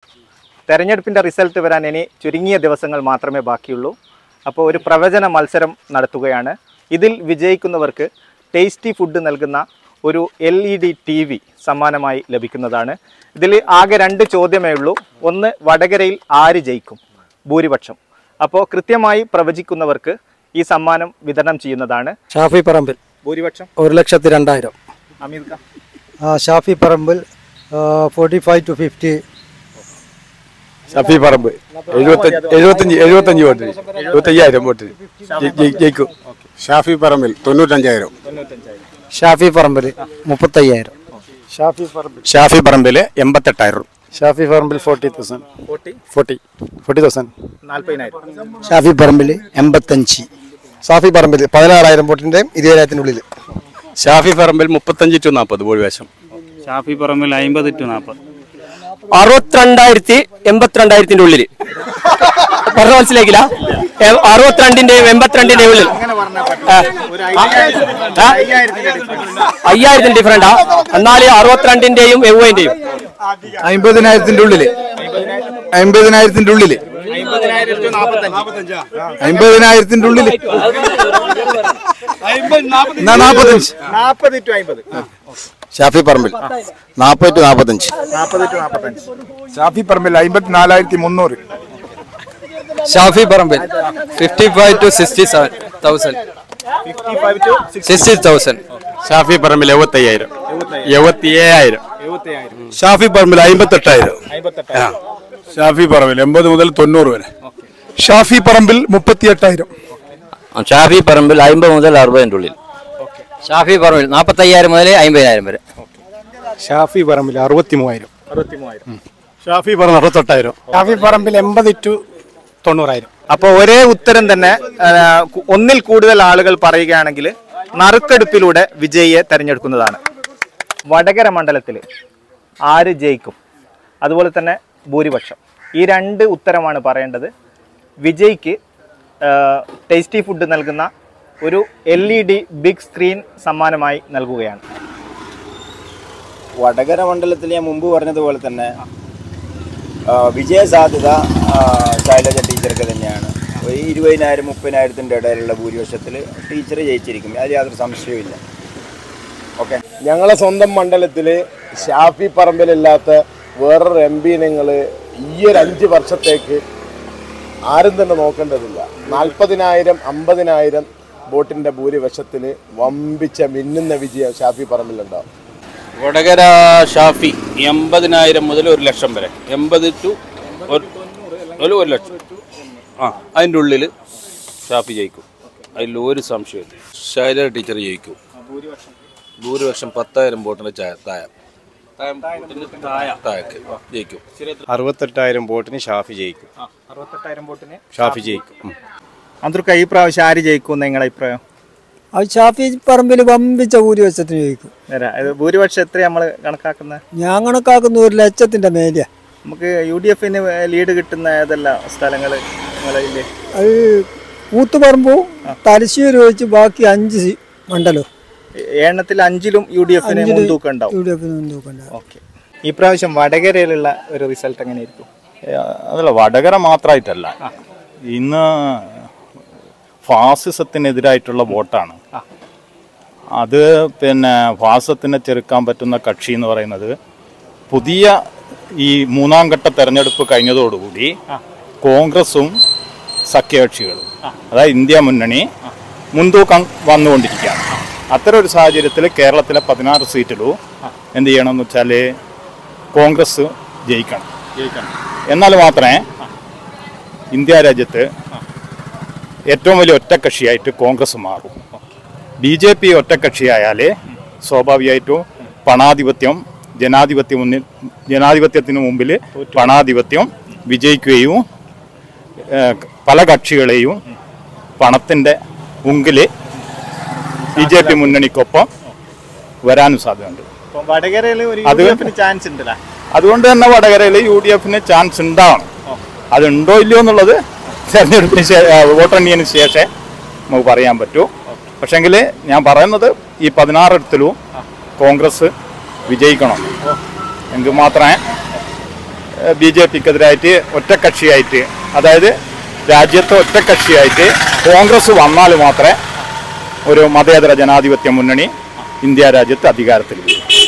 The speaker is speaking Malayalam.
തെരഞ്ഞെടുപ്പിൻ്റെ റിസൾട്ട് വരാൻ ഇനി ചുരുങ്ങിയ ദിവസങ്ങൾ മാത്രമേ ബാക്കിയുള്ളൂ. അപ്പോൾ ഒരു പ്രവചന മത്സരം നടത്തുകയാണ്. ഇതിൽ വിജയിക്കുന്നവർക്ക് ടേസ്റ്റി ഫുഡ് നൽകുന്ന ഒരു LED TV സമ്മാനമായി ലഭിക്കുന്നതാണ്. ഇതിൽ ആകെ 2 ചോദ്യമേ ഉള്ളൂ. ഒന്ന്, വടകരയിൽ ആര് ജയിക്കും ഭൂരിപക്ഷം. അപ്പോൾ കൃത്യമായി പ്രവചിക്കുന്നവർക്ക് ഈ സമ്മാനം വിതരണം ചെയ്യുന്നതാണ്. ഷാഫി പറമ്പിൽ ഭൂരിപക്ഷം 1,02,000. അമീർ ഖാൻ ഷാഫി പറമ്പിൽ 45 to 50. ഷാഫി പറമ്പ് 75 വോട്ട് 75,000 വോട്ട് ജയിക്കും. ഷാഫി പറമ്പിൽ 95,000. ഷാഫി പറമ്പിൽ 35,000. ഷാഫി പറമ്പിൽ 88,000. ഷാഫി പറമ്പിൽ 40,000. 40,000. 40,000. ഷാഫി പറമ്പിൽ 85. ഷാഫി പറമ്പിൽ 16,000 വോട്ടിന്റെ 20,000 ഉള്ളിൽ. ഷാഫി പറമ്പിൽ 35 to 40 ഭൂരിപക്ഷം. ഷാഫി പറമ്പിൽ 50 to 40. 62,000 ഉള്ളിൽ. പറഞ്ഞ മനസ്സിലാക്കില്ല. 62-ന്റെയും 82-ന്റെയും ഉള്ളിൽ 5,000 ഡിഫറൻറ്റാ. എന്നാൽ 62-ന്റെയും 70-ന്റെയും 50,000 ഉള്ളിൽ. 50,000 ഉള്ളിൽ. 50,000 ഉള്ളിൽ. 40 to 50. Shafi Parambil 40 to 45. Shafi Parambil 54,300. Shafi Parambil 55 to 60,000. 60,000. Shafi Parambil 77,000. Shafi Parambil 58,000. Shafi Parambil 80 മുതൽ 90 വരെ. ഷാഫി പറമ്പിൽ 38,000. ഷാഫി പറമ്പിൽ 50 മുതൽ 60-ന്റെ ഉള്ളിൽ. ഷാഫി പറമ്പിൽ 45,000 മുതൽ 50,000 വരെ. ഷാഫി പറമ്പിൽ 63,000. ഷാഫി പറമ്പിൽ 68,000. ഷാഫി പറമ്പിൽ 80 to 90,000. അപ്പോൾ ഒരേ ഉത്തരം തന്നെ ഒന്നിൽ കൂടുതൽ ആളുകൾ പറയുകയാണെങ്കിൽ നറുക്കെടുപ്പിലൂടെ വിജയിയെ തെരഞ്ഞെടുക്കുന്നതാണ്. വടകര മണ്ഡലത്തിൽ ആര് ജയിക്കും, അതുപോലെ തന്നെ ഭൂരിപക്ഷം, ഈ 2 ഉത്തരമാണ് പറയേണ്ടത്. വിജയ്ക്ക് ടേസ്റ്റി ഫുഡ് നൽകുന്ന ഒരു LED ബിഗ് സ്ക്രീൻ സമ്മാനമായി നൽകുകയാണ്. വടകര മണ്ഡലത്തിൽ ഞാൻ മുമ്പ് പറഞ്ഞതുപോലെ തന്നെ വിജയ സാധ്യത ശൈലജ ടീച്ചർക്ക് തന്നെയാണ്. ഒരു 20,000 30,000 ഇടയിലുള്ള ഭൂരിപക്ഷത്തിൽ ടീച്ചർ ജയിച്ചിരിക്കും, അതിൽ യാതൊരു സംശയവുമില്ല. ഓക്കെ, ഞങ്ങളെ സ്വന്തം മണ്ഡലത്തിൽ ഷാഫി പറമ്പിലില്ലാത്ത വേറൊരു MP നിങ്ങൾ ഈ ഒരു 5 വർഷത്തേക്ക് ആരും തന്നെ നോക്കേണ്ടതില്ല. 40,000 50,000 വോട്ടിൻ്റെ ഭൂരിപക്ഷത്തിൽ വമ്പിച്ച മിന്നുന്ന വിജയം ഷാഫി പറമ്പിലുണ്ടാവും. വടകര ഷാഫി 80,000 മുതൽ 1,00,000 വരെ. 80 to 1,00,000. അതിൻ്റെ ഉള്ളിൽ ഷാഫി ജയിക്കും, അതിൽ ഒരു സംശയമില്ല. ശൈലജ ടീച്ചർ ജയിക്കും. ഭൂരിപക്ഷം 10,000 വോട്ടിന് താഴേക്ക് ജയിക്കും. 68,000 വോട്ടിന് ഷാഫി ജയിക്കും. 68,000 വോട്ടിന് ഷാഫി ജയിക്കും. അന്തർക്ക ഈ പ്രാവശ്യം ആര് ജയിക്കും നിങ്ങളുടെ അഭിപ്രായം? അത് ഷാഫി പറമ്പിൽ വമ്പിച്ച ഭൂരിപക്ഷത്തിന് ജയിക്കും. ഭൂരിപക്ഷം എത്രയാണ് നമ്മൾ കണക്കാക്കുന്നത്? ഞാൻ കണക്കാക്കുന്ന 1,00,000 മേലെയാ. നമുക്ക് UDF ലീഡ് കിട്ടുന്ന ഏതെല്ലാം സ്ഥലങ്ങൾ നിങ്ങളില്ലേ? അത് കൂത്തുപറമ്പും തലശ്ശേരി വെച്ച് ബാക്കി 5 മണ്ഡലം എണ്ണത്തിൽ 5-ലും UDF മുൻതൂക്കം ഉണ്ടാവും. ഓക്കെ, ഈ പ്രാവശ്യം വടകരയിലുള്ള ഒരു റിസൾട്ട് എങ്ങനെയായിരിക്കും? അതല്ല, വടകര മാത്രമായിട്ടല്ല, ഇന്ന് ഫാസിസത്തിനെതിരായിട്ടുള്ള വോട്ടാണ്. അത് ഫാസിസത്തിനെ ചെറുക്കാൻ പറ്റുന്ന കക്ഷി എന്ന് പറയുന്നത് പുതിയ ഈ 3ാം ഘട്ട തെരഞ്ഞെടുപ്പ് കഴിഞ്ഞതോടുകൂടി കോൺഗ്രസും സഖ്യകക്ഷികളും, അതായത് ഇന്ത്യ മുന്നണി മുൻതൂക്കം വന്നുകൊണ്ടിരിക്കുകയാണ്. അത്തരം ഒരു സാഹചര്യത്തിൽ കേരളത്തിലെ 16 സീറ്റിലും എന്ത് ചെയ്യണമെന്ന് വെച്ചാൽ കോൺഗ്രസ് ജയിക്കണം. എന്നാൽ മാത്രമേ ഇന്ത്യ രാജ്യത്ത് ഏറ്റവും വലിയ ഒറ്റക്കക്ഷിയായിട്ട് കോൺഗ്രസ് മാറും. BJP ഒറ്റക്കക്ഷിയായാൽ സ്വാഭാവികമായിട്ടും പണാധിപത്യം ജനാധിപത്യത്തിന് മുമ്പിൽ പണാധിപത്യം വിജയിക്കുകയും പല കക്ഷികളെയും പണത്തിൻ്റെ മുമ്പിൽ BJP മുന്നണിക്കൊപ്പം വരാനും സാധ്യതയുണ്ട്. അതുകൊണ്ട് തന്നെ വടകരയിൽ UDFന് ചാൻസ് ഉണ്ടാവണം. അതുണ്ടോ ഇല്ലയോ എന്നുള്ളത് തെരഞ്ഞെടുപ്പിന് വോട്ടെണ്ണിയതിന് ശേഷം നമുക്ക് പറയാൻ പറ്റൂ. പക്ഷെങ്കിൽ ഞാൻ പറയുന്നത് ഈ 16 കോൺഗ്രസ് വിജയിക്കണം. എങ്കിൽ മാത്രമേ BJPക്കെതിരായിട്ട് ഒറ്റക്കക്ഷിയായിട്ട്, അതായത് രാജ്യത്തെ ഒറ്റക്കക്ഷിയായിട്ട് കോൺഗ്രസ് വന്നാൽ മാത്രമേ ഒരു മതേതര ജനാധിപത്യ മുന്നണി ഇന്ത്യ രാജ്യത്ത് അധികാരത്തിൽ വരും.